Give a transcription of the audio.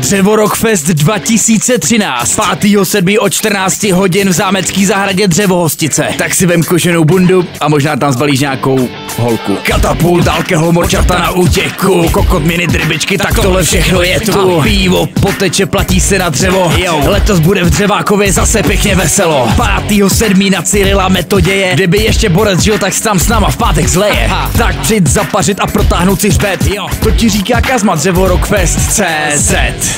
Dřevo Rockfest 2013. 5.7. od 14 hodin v zámecký zahradě Dřevohostice. Tak si vem koženou bundu a možná tam zbalíš nějakou holku. Katapult, alkohol, morčata na útěku, kokot, mini drybičky, tak tohle všechno je tu. Pivo, poteče, platí se na dřevo. Letos bude v Dřevákově zase pěkně veselo. 5.7. na Cyrila Metoděje. Kdyby ještě Borec žil, tak tam s náma v pátek zleje. Tak přijď zapařit a protáhnout si hřbet. To ti říká Kazma, Dřevo Rockfest CZ.